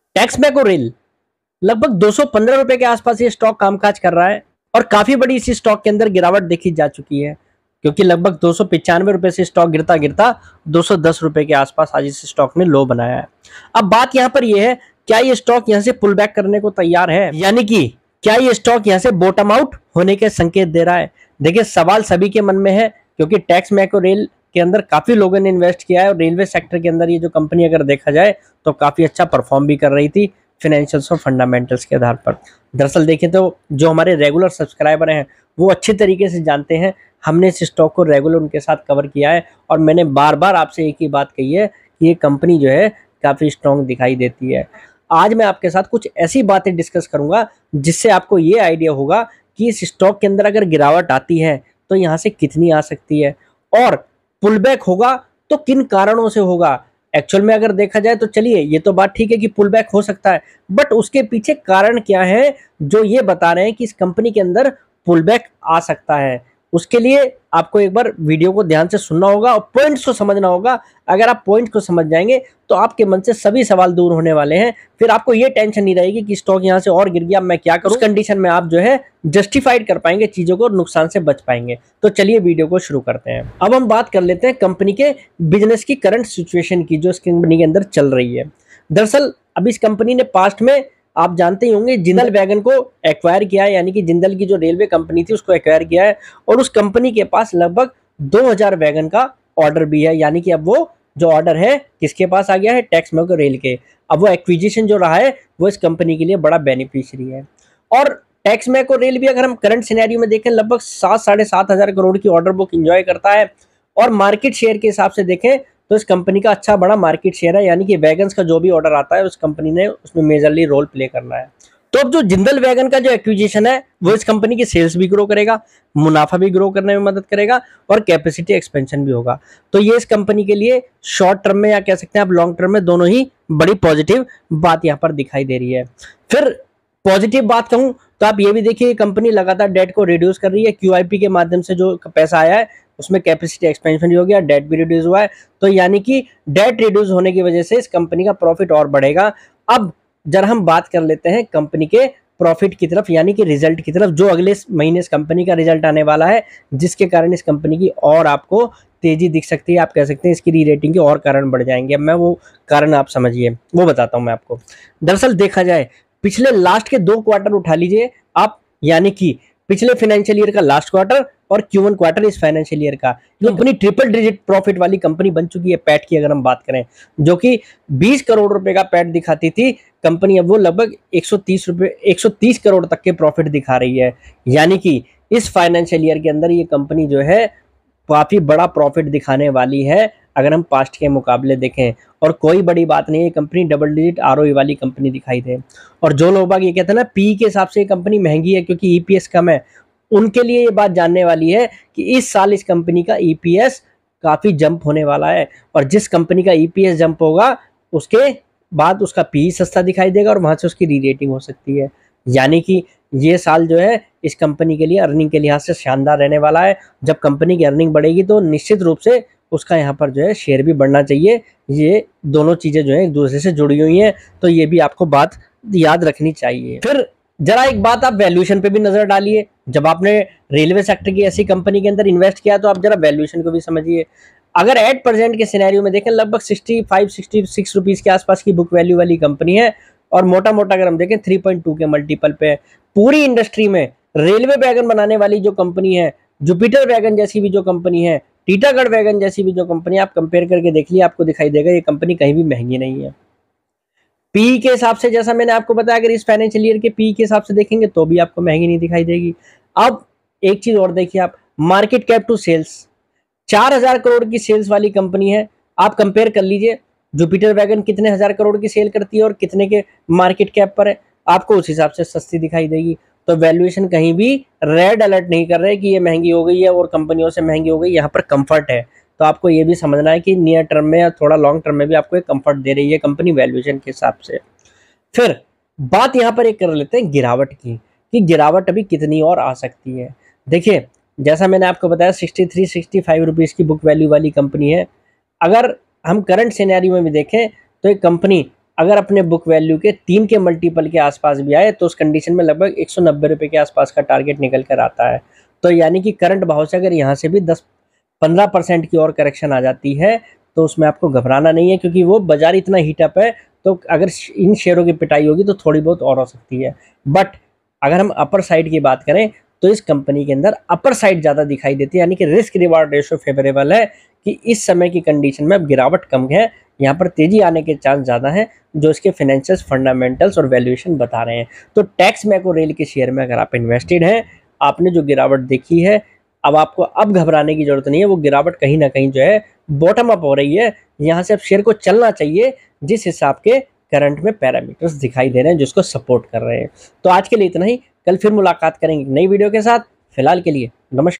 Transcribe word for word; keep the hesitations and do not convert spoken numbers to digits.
Texmaco rail लगभग दो सौ पंद्रह रुपए के आसपास ये स्टॉक कामकाज कर रहा है और काफी बड़ी इसी स्टॉक के अंदर गिरावट देखी जा चुकी है, क्योंकि लगभग दो सौ पिचानवे रुपए से स्टॉक गिरता गिरता दो सौ दस रुपए के आसपास आज इस स्टॉक ने लो बनाया है। अब बात यहाँ पर यह है, क्या ये स्टॉक यहाँ से पुल बैक करने को तैयार है, यानी कि क्या ये स्टॉक यहाँ से बॉटम आउट होने के संकेत दे रहा है। देखिए, सवाल सभी के मन में है, क्योंकि टेक्समैको रेल के अंदर काफी लोगों ने इन्वेस्ट किया है और रेलवे सेक्टर के अंदर ये जो कंपनी अगर देखा जाए तो काफी अच्छा परफॉर्म भी कर रही थी फाइनेंशियल्स और फंडामेंटल्स के आधार पर। दरअसल देखें तो जो हमारे रेगुलर सब्सक्राइबर हैं वो अच्छे तरीके से जानते हैं, हमने इस स्टॉक को रेगुलर उनके साथ कवर किया है और मैंने बार बार आपसे एक ही बात कही है कि ये कंपनी जो है काफ़ी स्ट्रॉन्ग दिखाई देती है। आज मैं आपके साथ कुछ ऐसी बातें डिस्कस करूंगा जिससे आपको ये आइडिया होगा कि इस स्टॉक के अंदर अगर गिरावट आती है तो यहाँ से कितनी आ सकती है और पुल बैक होगा तो किन कारणों से होगा। एक्चुअल में अगर देखा जाए तो चलिए, ये तो बात ठीक है कि पुल बैक हो सकता है, बट उसके पीछे कारण क्या है जो ये बता रहे हैं कि इस कंपनी के अंदर पुल बैक आ सकता है। उसके लिए आपको एक बार वीडियो को ध्यान से सुनना होगा और पॉइंट्स को समझना होगा। अगर आप पॉइंट को समझ जाएंगे तो आपके मन से सभी सवाल दूर होने वाले हैं, फिर आपको ये टेंशन नहीं रहेगी कि स्टॉक यहाँ से और गिर गया, मैं क्या करूँ। उस कंडीशन में आप जो है जस्टिफाइड कर पाएंगे चीजों को और नुकसान से बच पाएंगे। तो चलिए वीडियो को शुरू करते हैं। अब हम बात कर लेते हैं कंपनी के बिजनेस की करंट सिचुएशन की, जो इस कंपनी के अंदर चल रही है। दरअसल अब इस कंपनी ने पास्ट में, आप जानते ही होंगे, जिंदल वैगन को एक्वायर किया है, यानी कि जिंदल की जो रेलवे कंपनी थी उसको एक्वायर किया है और उस कंपनी के पास लगभग दो हज़ार वैगन का ऑर्डर भी है। यानी कि अब वो जो ऑर्डर है किसके पास आ गया है, टेक्समैको रेल के। अब वो एक्विजिशन जो रहा है वो इस कंपनी के लिए बड़ा बेनिफिशियरी है। और टेक्समैको रेल भी अगर हम करंट सिनेरियो में देखें लगभग सात साढ़े सात हजार करोड़ की ऑर्डर बुक इंजॉय करता है और मार्केट शेयर के हिसाब से देखें तो इस कंपनी का अच्छा बड़ा मार्केट शेयर है, यानी कि वैगन्स का जो भी ऑर्डर आता है उस कंपनी ने उसमें मेजरली रोल प्ले करना है। तो अब जो जिंदल वैगन का जो एक्विजिशन है वो इस कंपनी की सेल्स भी ग्रो करेगा, मुनाफा भी ग्रो करने में मदद करेगा और कैपेसिटी एक्सपेंशन भी होगा। तो ये इस कंपनी के लिए शॉर्ट टर्म में या कह सकते हैं आप लॉन्ग टर्म में दोनों ही बड़ी पॉजिटिव बात यहाँ पर दिखाई दे रही है। फिर पॉजिटिव बात कहूँ तो आप ये भी देखिए, कंपनी लगातार डेट को रिड्यूस कर रही है। क्यूआईपी के माध्यम से जो पैसा आया है उसमें कैपेसिटी एक्सपेंशन भी हो गया, डेट भी रिड्यूस हुआ है। तो यानी कि डेट रिड्यूस होने की वजह से इस कंपनी का प्रॉफिट और बढ़ेगा। अब जरा हम बात कर लेते हैं कंपनी के प्रॉफिट की तरफ, यानी कि रिजल्ट की तरफ, जो अगले महीने इस कंपनी का रिजल्ट आने वाला है, जिसके कारण इस कंपनी की और आपको तेजी दिख सकती है। आप कह सकते हैं इसकी री रेटिंग के और कारण बढ़ जाएंगे। अब मैं वो कारण आप समझिए, वो बताता हूँ मैं आपको। दरअसल देखा जाए पिछले लास्ट के दो क्वार्टर उठा लीजिए आप, यानी कि पिछले फाइनेंशियल ईयर का लास्ट क्वार्टर और क्यू वन क्वार्टर इस फाइनेंशियल ईयर का, कंपनी ट्रिपल डिजिट प्रॉफिट वाली कंपनी बन चुकी है। पैट की अगर हम बात करें, जो कि बीस करोड़ रुपए का पैट दिखाती थी कंपनी, अब वो लगभग एक सौ तीस रुपए एक सौ तीस करोड़ तक के प्रॉफिट दिखा रही है। यानी कि इस फाइनेंशियल ईयर के अंदर ये कंपनी जो है काफी बड़ा प्रॉफिट दिखाने वाली है अगर हम पास्ट के मुकाबले देखें। और कोई बड़ी बात नहीं है, कंपनी डबल डिजिट आरओई वाली कंपनी दिखाई दे। और जो लोग बाग ये कहते हैं ना पी के हिसाब से ये कंपनी महंगी है क्योंकि ईपीएस कम है, उनके लिए ये बात जानने वाली है कि इस साल इस कंपनी का ईपीएस काफी जंप होने वाला है और जिस कंपनी का ईपीएस जंप होगा उसके बाद उसका पी सस्ता दिखाई देगा और वहां से उसकी री रेटिंग हो सकती है। यानी कि ये साल जो है इस कंपनी के लिए अर्निंग के लिहाज से शानदार रहने वाला है। जब कंपनी की अर्निंग बढ़ेगी तो निश्चित रूप से उसका यहाँ पर जो है शेयर भी बढ़ना चाहिए। ये दोनों चीजें जो है एक दूसरे से जुड़ी हुई हैं, तो ये भी आपको बात याद रखनी चाहिए। फिर जरा एक बात आप वैल्यूएशन पे भी नजर डालिए। जब आपने रेलवे सेक्टर की ऐसी कंपनी के अंदर इन्वेस्ट किया तो आप जरा वैल्यूएशन को भी समझिए। अगर एट परसेंट के सिनेरियो में देखें लगभग sixty five sixty six rupees के आसपास की बुक वैल्यू वाली कंपनी है और मोटा मोटा अगर हम देखें थ्री पॉइंट टू के मल्टीपल पे है। पूरी इंडस्ट्री में रेलवे वैगन बनाने वाली जो कंपनी है, जुपिटर वैगन जैसी भी जो कंपनी है, टीटागढ़ वैगन जैसी भी जो कंपनी, आप कंपेयर करके देख लिया, आपको दिखाई देगा ये कंपनी कहीं भी महंगी नहीं है। पी के हिसाब से जैसा मैंने आपको बताया, अगर इस फाइनेंशियल ईयर के पी के हिसाब से देखेंगे तो भी आपको महंगी नहीं दिखाई देगी। अब एक चीज और देखिए आप, मार्केट कैप टू सेल्स, चार हजार करोड़ की सेल्स वाली कंपनी है। आप कंपेयर कर लीजिए जुपिटर वैगन कितने हजार करोड़ की सेल करती है और कितने के मार्केट कैप पर है, आपको उस हिसाब से सस्ती दिखाई देगी। तो वैल्यूएशन कहीं भी रेड अलर्ट नहीं कर रहे कि ये महंगी हो गई है और कंपनियों से महंगी हो गई, यहाँ पर कंफर्ट है। तो आपको ये भी समझना है कि नियर टर्म में या थोड़ा लॉन्ग टर्म में भी आपको एक कंफर्ट दे रही है कंपनी वैल्यूएशन के हिसाब से। फिर बात यहाँ पर एक कर लेते हैं गिरावट की, कि गिरावट अभी कितनी और आ सकती है। देखिए जैसा मैंने आपको बताया sixty three sixty five rupees की बुक वैल्यू वाली कंपनी है। अगर हम करंट सिनेरियो में भी देखें तो एक कंपनी अगर अपने बुक वैल्यू के तीन के मल्टीपल के आसपास भी आए तो उस कंडीशन में लगभग एक सौ नब्बे रुपये के आसपास का टारगेट निकल कर आता है। तो यानी कि करंट भाव से अगर यहाँ से भी दस पंद्रह परसेंट की और करेक्शन आ जाती है तो उसमें आपको घबराना नहीं है, क्योंकि वो बाजार इतना हीटअप है, तो अगर इन शेयरों की पिटाई होगी तो थोड़ी बहुत और हो सकती है। बट अगर हम अपर साइड की बात करें तो इस कंपनी के अंदर अपर साइड ज़्यादा दिखाई देती है, यानी कि रिस्क रिवार्ड रेशो फेवरेबल है कि इस समय की कंडीशन में अब गिरावट कम है, यहाँ पर तेजी आने के चांस ज़्यादा हैं, जो इसके फाइनेंशियल फंडामेंटल्स और वैल्यूएशन बता रहे हैं। तो टैक्स मैको रेल के शेयर में अगर आप इन्वेस्टेड हैं, आपने जो गिरावट देखी है, अब आपको अब घबराने की जरूरत नहीं है। वो गिरावट कहीं ना कहीं जो है बॉटम अप हो रही है, यहाँ से अब शेयर को चलना चाहिए जिस हिसाब के करंट में पैरामीटर्स दिखाई दे रहे हैं जिसको सपोर्ट कर रहे हैं। तो आज के लिए इतना ही, कल फिर मुलाकात करेंगे नई वीडियो के साथ। फिलहाल के लिए नमस्कार।